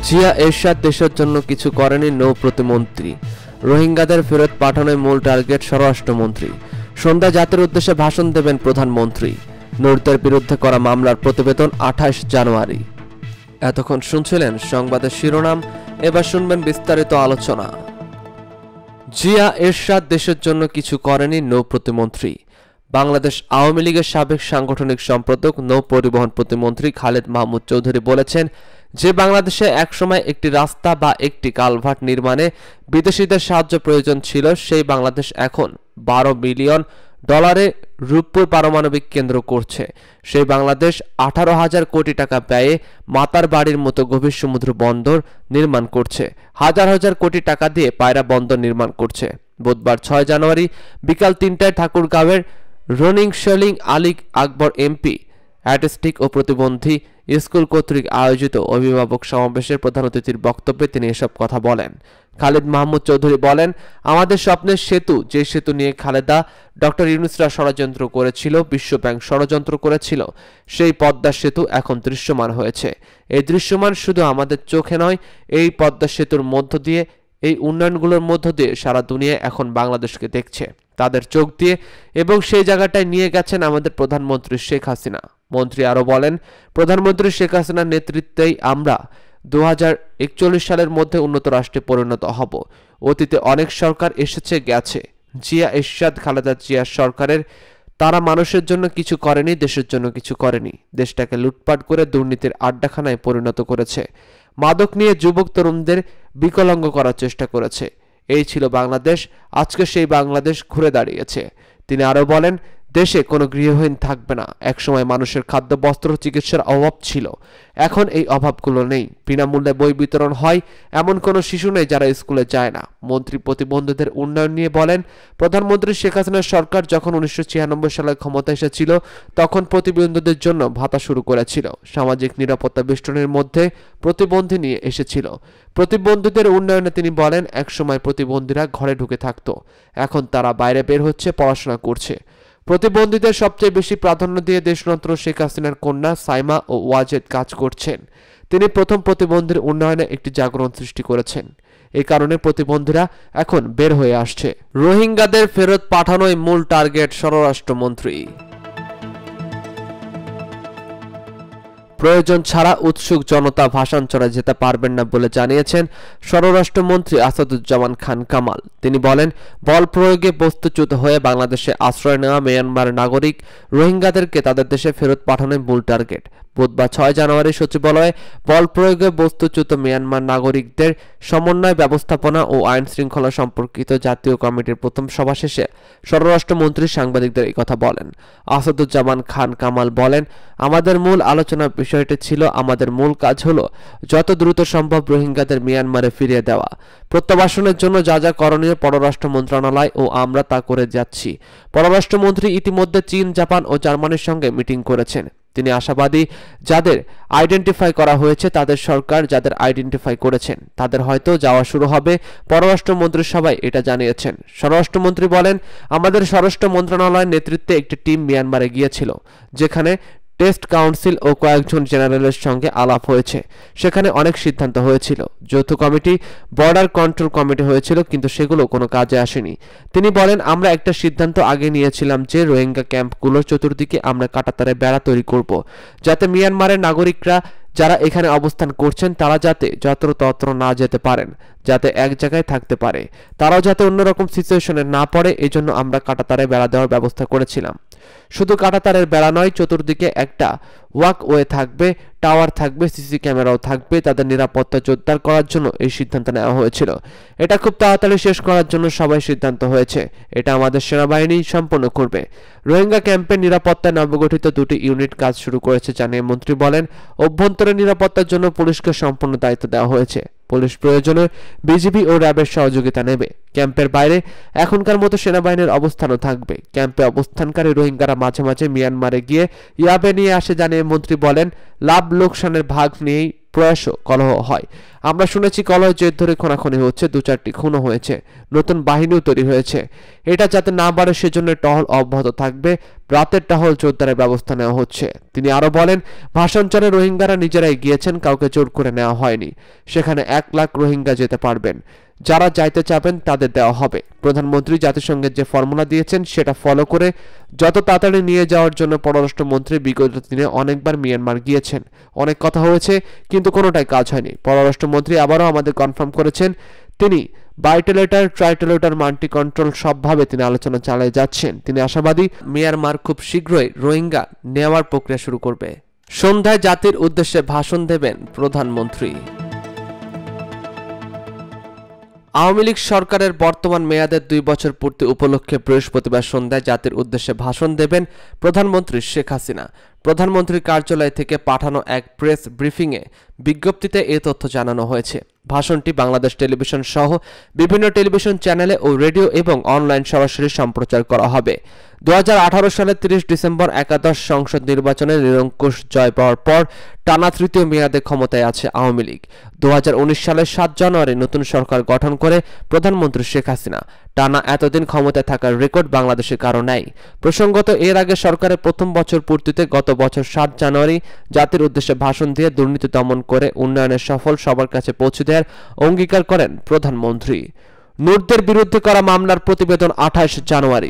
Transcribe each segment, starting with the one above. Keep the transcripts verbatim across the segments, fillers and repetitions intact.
জিয়া এরশাদ দেশের জন্য কিছু করেনি নৌ প্রতিমন্ত্রী। রোহিঙ্গাদের ফেরত পাঠানোর মূল টার্গেট স্বরাষ্ট্রমন্ত্রী। সন্ধ্যা জাতির উদ্দেশ্যে ভাষণ দেবেন প্রধানমন্ত্রী। নূরদের বিরুদ্ধে করা মামলার প্রতিবেদন আঠাশ জানুয়ারি। এতক্ষণ শুনছিলেন সংবাদের শিরোনাম, এবার শুনবেন বিস্তারিত আলোচনা। জিয়া এরশাদ দেশের জন্য কিছু করেনি নৌ প্রতিমন্ত্রী। বাংলাদেশ আওয়ামী লীগের সাবেক সাংগঠনিক সম্পাদক নৌ পরিবহন প্রতিমন্ত্রী খালেদ মাহমুদ চৌধুরী বলেছেন যে বাংলাদেশে একসময় একটি রাস্তা বা একটি কালভার্ট নির্মাণে বিদেশিদের সাহায্য প্রয়োজন ছিল, সেই বাংলাদেশ এখন বারো মিলিয়ন ডলারে রূপপুর পারমাণবিক কেন্দ্র করছে। সেই বাংলাদেশ আঠারো হাজার কোটি টাকা ব্যয়ে মাতার বাড়ির মতো গভীর সমুদ্র বন্দর নির্মাণ করছে, হাজার হাজার কোটি টাকা দিয়ে পায়রা বন্দর নির্মাণ করছে। বুধবার ছয় জানুয়ারি বিকাল তিনটায় ঠাকুরগাঁওয়ের রনিং শেলিং আলী আকবর এমপি অ্যাটিস্টিক ও প্রতিবন্ধী স্কুল কর্তৃক আয়োজিত অভিভাবক সমাবেশের প্রধান অতিথির বক্তব্যে তিনি এসব কথা বলেন। খালেদ মাহমুদ চৌধুরী বলেন, আমাদের স্বপ্নের সেতু, যে সেতু নিয়ে খালেদা ডক্টর ইউনূসরা ষড়যন্ত্র করেছিল, বিশ্বব্যাংক ষড়যন্ত্র করেছিল, সেই পদ্মা সেতু এখন দৃশ্যমান হয়েছে। এই দৃশ্যমান শুধু আমাদের চোখে নয়, এই পদ্মা সেতুর মধ্য দিয়ে, এই উন্নয়নগুলোর মধ্য দিয়ে সারা দুনিয়া এখন বাংলাদেশকে দেখছে তাদের চোখ দিয়ে, এবং সেই জায়গাটায় নিয়ে গেছেন আমাদের প্রধানমন্ত্রী শেখ হাসিনা। মন্ত্রী আরো বলেন, প্রধানমন্ত্রী শেখ হাসিনার নেতৃত্বেই আমরা দু হাজার একচল্লিশ সালের মধ্যে উন্নত রাষ্ট্রে পরিণত হব। অতীতে অনেক সরকার এসেছে গেছে, জিয়া এরশাদ খালেদা জিয়ার সরকারের তারা মানুষের জন্য কিছু করেনি, দেশের জন্য কিছু করেনি। দেশটাকে লুটপাট করে দুর্নীতির আড্ডাখানায় পরিণত করেছে, মাদক নিয়ে যুবক তরুণদের বিকলাঙ্গ করার চেষ্টা করেছে। এই ছিল বাংলাদেশ, আজকে সেই বাংলাদেশ ঘুরে দাঁড়িয়েছে। তিনি আরো বলেন, দেশে কোনো গৃহহীন থাকবে না। একসময় মানুষের খাদ্য, বস্ত্র, চিকিৎসার অভাব ছিল, এখন এই অভাবগুলো নেই। বিনামূল্যে বই বিতরণ হয়, এমন কোনো শিশু নেই যারা স্কুলে যায় না। মন্ত্রী প্রতিবন্ধীদের উন্নয়ন নিয়ে বলেন, প্রধানমন্ত্রী শেখ হাসিনার সরকার যখন উনিশশো ছিয়ানব্বই সালে ক্ষমতা এসেছিল তখন প্রতিবন্ধীদের জন্য ভাতা শুরু করেছিল, সামাজিক নিরাপত্তা বেষ্টনীর মধ্যে প্রতিবন্ধী নিয়ে এসেছিল। প্রতিবন্ধীদের উন্নয়নে তিনি বলেন, একসময় প্রতিবন্ধীরা ঘরে ঢুকে থাকতো, এখন তারা বাইরে বের হচ্ছে, পড়াশোনা করছে। প্রতিবন্ধীদের সবচেয়ে বেশি প্রাধান্য দিয়ে দেশরত্ন শেখ হাসিনার কন্যা সাইমা ও ওয়াজেদ কাজ করছেন। তিনি প্রথম প্রতিবন্ধীর উন্নয়নে একটি জাগরণ সৃষ্টি করেছেন। এই কারণে প্রতিবন্ধীরা এখন বের হয়ে আসছে। রোহিঙ্গাদের ফেরত পাঠানোই মূল টার্গেট স্বরাষ্ট্রমন্ত্রী। প্রয়োজন ছাড়া উৎসুক জনতা ভাষান্তরে যেতে পারবেন না বলে জানিয়েছেন স্বরাষ্ট্রমন্ত্রী আসাদুজ্জামান খান কামাল। তিনি বলেন, বল প্রয়োগে বস্তুচ্যুত হয়ে বাংলাদেশে আশ্রয় নেওয়া মিয়ানমার নাগরিক রোহিঙ্গাদেরকে তাদের দেশে ফেরত পাঠানোই মূল টার্গেট। বুধবার ছয় জানুয়ারি সচিবালয়ে বল প্রয়োগে বস্তুচ্যুত মিয়ানমার নাগরিকদের সমন্বয়, ব্যবস্থাপনা ও আইন শৃঙ্খলা সম্পর্কিত জাতীয় কমিটির প্রথম সভা শেষে স্বরাষ্ট্রমন্ত্রী সাংবাদিকদের এই কথা বলেন। আসাদুজ্জামান খান কামাল বলেন, আমাদের মূল আলোচনার বিষয়টি ছিল, আমাদের মূল কাজ হলো যত দ্রুত সম্ভব রোহিঙ্গাদের মিয়ানমারে ফিরিয়ে দেওয়া। প্রত্যাবাসনের জন্য যা যা করণীয় পররাষ্ট্র মন্ত্রণালয় ও আমরা তা করে যাচ্ছি। পররাষ্ট্রমন্ত্রী ইতিমধ্যে চীন, জাপান ও জার্মানির সঙ্গে মিটিং করেছেন। তিনি আশাবাদী, যাদের আইডেন্টিফাই করা হয়েছে তাদের সরকার যাদের আইডেন্টিফাই করেছেন তাদের হয়তো যাওয়া শুরু হবে। পররাষ্ট্রমন্ত্রী সভায় এটা জানিয়েছেন। স্বরাষ্ট্রমন্ত্রী বলেন, আমাদের স্বরাষ্ট্র মন্ত্রণালয়ের নেতৃত্বে একটি টিম মিয়ানমারে গিয়েছিল, যেখানে টেস্ট কাউন্সিল ও কয়েকজন জেনারেলের সঙ্গে আলাপ হয়েছে। সেখানে অনেক সিদ্ধান্ত হয়েছিল, যৌথ কমিটি, বর্ডার কন্ট্রোল কমিটি হয়েছিল, কিন্তু সেগুলো কোনো কাজে আসেনি। তিনি বলেন, আমরা একটা সিদ্ধান্ত আগে নিয়েছিলাম যে রোহিঙ্গা ক্যাম্পগুলোর চতুর্দিকে আমরা কাঁটাতারে বেড়া তৈরি করব, যাতে মিয়ানমারের নাগরিকরা যারা এখানে অবস্থান করছেন তারা যাতে যত্রতত্র না যেতে পারেন, যাতে এক জায়গায় থাকতে পারে, তারাও যাতে অন্যরকম সিচুয়েশনে না পড়ে, এই জন্য আমরা কাঁটাতারে বেড়া দেওয়ার ব্যবস্থা করেছিলাম। শুধু কাঁটাতারের বেড়া নয়, চতুর্দিকে একটা ওয়াকওয়ে থাকবে, টাওয়ার থাকবে, সিসি ক্যামেরাও থাকবে। তাদের নিরাপত্তা জোরদার করার জন্য এই সিদ্ধান্ত নেওয়া হয়েছিল। এটা খুব তাড়াতাড়ি শেষ করার জন্য সবাই সিদ্ধান্ত হয়েছে। এটা আমাদের সেনাবাহিনী সম্পন্ন করবে। রোহিঙ্গা ক্যাম্পের নিরাপত্তায় নবগঠিত দুটি ইউনিট কাজ শুরু করেছে জানিয়ে মন্ত্রী বলেন, অভ্যন্তরীণ নিরাপত্তার জন্য পুলিশকে সম্পূর্ণ দায়িত্ব দেওয়া হয়েছে। পুলিশ প্রয়োজনে বিজিবি ও র্যাবের সহযোগিতা নেবে, ক্যাম্পের বাইরে এখনকার মতো সেনাবাহিনীর অবস্থানও থাকবে। ক্যাম্পে অবস্থানকারী রোহিঙ্গারা মাঝে মাঝে মিয়ানমারে গিয়ে ইয়াবে নিয়ে আসে জানিয়ে মন্ত্রী বলেন, লাভ লোকসানের ভাগ নিয়েই প্রয়াস কলহ হয়। আমরা শুনেছি কলহ জের ধরে খোনাখুনি হচ্ছে, দু চারটি খুনও হয়েছে, নতুন বাহিনীও তৈরি হয়েছে। এটা যাতে না বাড়ে সেজন্য টহল অব্যাহত থাকবে, রাতের টহল জোরদারের ব্যবস্থা নেওয়া হচ্ছে। তিনি আরো বলেন, ভাষাঞ্চলে রোহিঙ্গারা নিজেরাই গিয়েছেন, কাউকে জোর করে নেওয়া হয়নি। সেখানে এক লাখ রোহিঙ্গা যেতে পারবেন, যারা যাইতে চাবেন তাদের দেওয়া হবে। প্রধানমন্ত্রী জাতিসংঘের যে ফর্মুলা দিয়েছেন সেটা ফলো করে যত তাড়াতাড়ি নিয়ে যাওয়ার জন্য পররাষ্ট্রমন্ত্রী বিগত দিনে অনেকবার মিয়ানমার গিয়েছেন। অনেক কথা হয়েছে কিন্তু কোনোটাই কাজ হয়নি। পররাষ্ট্রমন্ত্রী আবারও আমাদের কনফার্ম করেছেন তিনি বাইটেলেটার, ট্রাইটেলেটার, মাল্টি কন্ট্রোল সবভাবে তিনি আলোচনা চালিয়ে যাচ্ছেন। তিনি আশাবাদী মিয়ানমার খুব শীঘ্রই রোহিঙ্গা নেওয়ার প্রক্রিয়া শুরু করবে। সন্ধ্যায় জাতির উদ্দেশ্যে ভাষণ দেবেন প্রধানমন্ত্রী। আওয়ামী লীগ সরকারের বর্তমান মেয়াদের দুই বছর পূর্তি উপলক্ষে বৃহস্পতিবার সন্ধ্যায় জাতির উদ্দেশ্যে ভাষণ দেবেন প্রধানমন্ত্রী শেখ হাসিনা। প্রধানমন্ত্রীর কার্যালয় থেকে পাঠানো এক প্রেস ব্রিফিংয়ে বিজ্ঞপ্তিতে এ তথ্য জানানো হয়েছে। ভাষণটি বাংলাদেশ টেলিভিশন সহ বিভিন্ন টেলিভিশন চ্যানেলে ও রেডিও এবং অনলাইন সরাসরি সম্প্রচার করা হবে। দু হাজার আঠারো সালের তিরিশ ডিসেম্বর একাদশ সংসদ নির্বাচনে নিরঙ্কুশ জয় পাওয়ার পর টানা তৃতীয় মেয়াদে ক্ষমতায় আছে আওয়ামী লীগ। দু হাজার উনিশ সালের সাত জানুয়ারি নতুন সরকার গঠন করে প্রধানমন্ত্রী শেখ হাসিনা। টানা এতদিন ক্ষমতায় থাকার রেকর্ড বাংলাদেশে কারো নাই। প্রসঙ্গত, এর আগে সরকারের প্রথম বছর পূর্তিতে গত বছর সাত জানুয়ারি জাতির উদ্দেশ্যে ভাষণ দিয়ে দুর্নীতি দমন করে উন্নয়নের সফল সবার কাছে পৌঁছে দেওয়ার অঙ্গীকার করেন প্রধানমন্ত্রী। নূরদের বিরুদ্ধে করা মামলার প্রতিবেদন আঠাশ জানুয়ারি।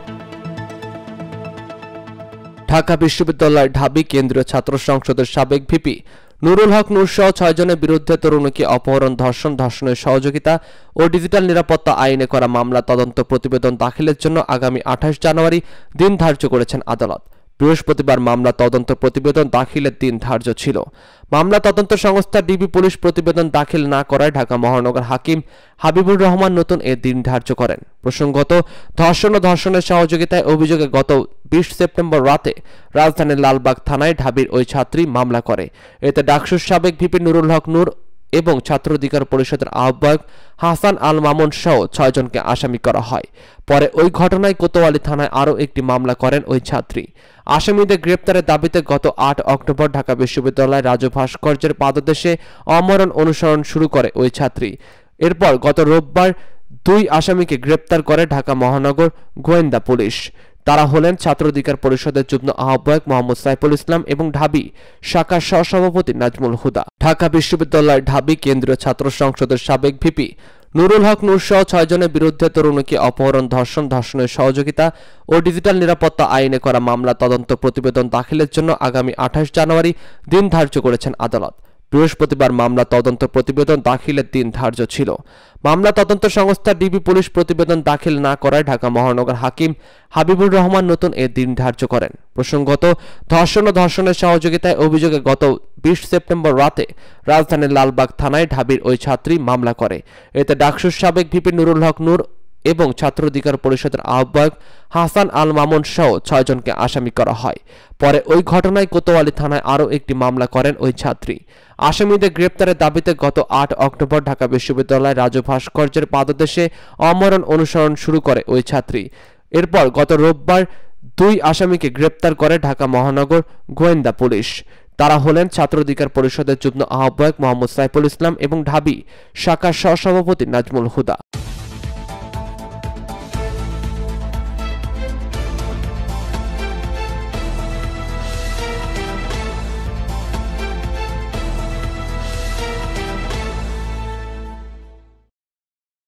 ঢাকা বিশ্ববিদ্যালয়ের ঢাবি কেন্দ্রীয় ছাত্র সংসদের সাবেক ভিপি নুরুল হক নূর সহ ছয় জনের বিরুদ্ধে তরুণীকে অপহরণ, ধর্ষণ, ধর্ষণের সহযোগিতা ও ডিজিটাল নিরাপত্তা আইনে করা মামলা তদন্ত প্রতিবেদন দাখিলের জন্য আগামী আঠাশ জানুয়ারি দিন ধার্য করেছেন আদালত। বৃহস্পতিবার মামলা তদন্ত প্রতিবেদন দাখিলের দিন ধার্য ছিল। মামলা তদন্ত সংস্থা ডিবি পুলিশ প্রতিবেদন দাখিল না করায় ঢাকা মহানগর হাকিম হাবিবুর রহমান নতুন এ দিন ধার্য করেন। প্রসঙ্গত, ধর্ষণ ও ধর্ষণের সহযোগিতায় অভিযোগে গত বিশ সেপ্টেম্বর রাতে রাজধানীর লালবাগ থানায় ঢাবির ওই ছাত্রী মামলা করে। এতে ডাকসুর সাবেক ভিপি নুরুল হক নূর এবং ছাত্র অধিকার পরিষদের আহ্বায়ক হাসান আল মামুন সহ ছয়জনকে আসামি করা হয়। পরে ওই ঘটনায় কোতোয়ালি থানায় আরও একটি মামলা করেন ওই ছাত্রী। আসামিদের গ্রেপ্তারের দাবিতে গত আট অক্টোবর ঢাকা বিশ্ববিদ্যালয়ের রাজু ভাস্কর্যের পাদদেশে অমরণ অনুসরণ শুরু করে ওই ছাত্রী। এরপর গত রোববার দুই আসামিকে গ্রেপ্তার করে ঢাকা মহানগর গোয়েন্দা পুলিশ। তারা হলেন ছাত্র অধিকার পরিষদের যুগ্ম আহ্বায়ক মোহাম্মদ সাইফুল ইসলাম এবং ঢাবি শাখার সহসভাপতি নাজমুল হুদা। ঢাকা বিশ্ববিদ্যালয়ের ঢাবি কেন্দ্রীয় ছাত্র সংসদের সাবেক ভিপি নুরুল হক নূর সহ ছয় জনের বিরুদ্ধে তরুণীকে অপহরণ, ধর্ষণ, ধর্ষণের সহযোগিতা ও ডিজিটাল নিরাপত্তা আইনে করা মামলা তদন্ত প্রতিবেদন দাখিলের জন্য আগামী আঠাশ জানুয়ারি দিন ধার্য করেছেন আদালত। বৃহস্পতিবার মামলা তদন্ত প্রতিবেদন দাখিলের দিন ধার্য ছিল। মামলা তদন্ত সংস্থা ডিবি পুলিশ প্রতিবেদন দাখিল না করায় ঢাকা মহানগর হাকিম হাবিবুর রহমান নতুন এ দিন ধার্য করেন। প্রসঙ্গত, ধর্ষণ ও ধর্ষণের সহযোগিতায় অভিযোগে গত বিশ সেপ্টেম্বর রাতে রাজধানীর লালবাগ থানায় ঢাবির ওই ছাত্রী মামলা করে। এতে ডাকসুর সাবেক ভিপি নুরুল হক নূর এবং ছাত্র অধিকার পরিষদের আহ্বায়ক হাসান আল মামুন সহ ছয়জনকে আসামি করা হয়। পরে ওই ঘটনায় কোতোয়ালি থানায় আরও একটি মামলা করেন ওই ছাত্রী। আসামিদের গ্রেপ্তারের দাবিতে গত আট অক্টোবর ঢাকা বিশ্ববিদ্যালয়ের রাজু ভাস্কর্যের পাদদেশে অমরণ অনুসরণ শুরু করে ওই ছাত্রী। এরপর গত রোববার দুই আসামিকে গ্রেপ্তার করে ঢাকা মহানগর গোয়েন্দা পুলিশ। তারা হলেন ছাত্র অধিকার পরিষদের যুগ্ম আহ্বায়ক মোহাম্মদ সাইফুল ইসলাম এবং ঢাবি শাখার সহসভাপতি নাজমুল হুদা।